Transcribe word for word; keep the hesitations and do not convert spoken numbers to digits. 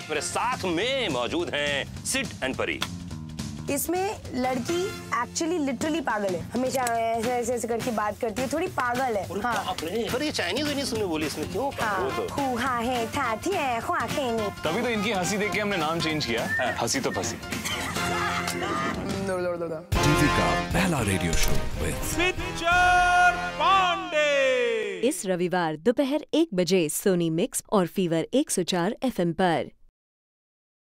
मेरे साथ में मौजूद हैं सिड एंड परी। इसमें लड़की एक्चुअली लिटरली पागल है, हमेशा ऐसे ऐसे ऐसे करके बात करती है, थोड़ी पागल है। हाँ। पर ये चाइनीज नहीं सुनने बोली इसमें क्यों? हाँ। तो है था थी है खुआ खेनी। तभी तो इनकी हंसी देख के हमने नाम चेंज किया, हंसी तो फंसी। टीवी का पहला radio show with picture Pande इस रविवार दोपहर एक बजे सोनी मिक्स और फीवर एक सौ चार एफ एम पर।